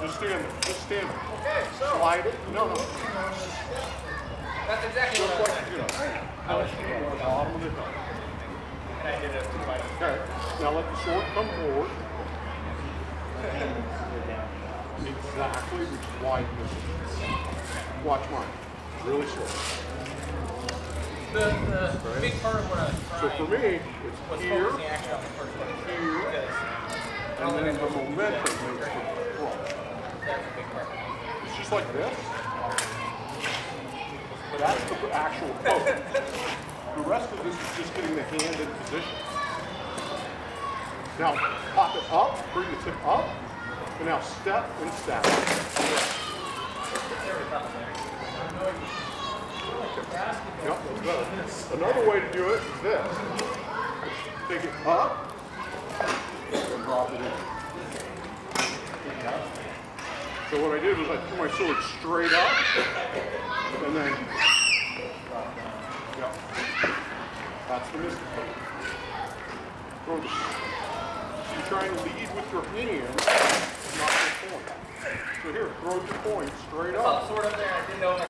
Just stand there. Just stand there. Okay, so. Slide it. No, no. That's exactly Just what I like, was you know. I was thinking. Bottom of the hill. And I did it right. Okay. Now let the sword come forward. Exactly, which is why this is. Watch mine. Really slow. The big part of what I was So trying for me, was it's here, focusing actually on the first one. here, and then the momentum makes the throw. That's a big part. It's just like this. That's the actual poke. The rest of this is just getting the hand in position. Now, pop it up, bring the tip up, and now step and step. Yep, that's better. Another way to do it is this. Take it up and drop it in. So what I did was I threw my sword straight up and then, yeah, that's the mystic poke. Throw the, you're trying to lead with your hand, not your point. So here, throw your point straight up. Sword up there, I didn't know.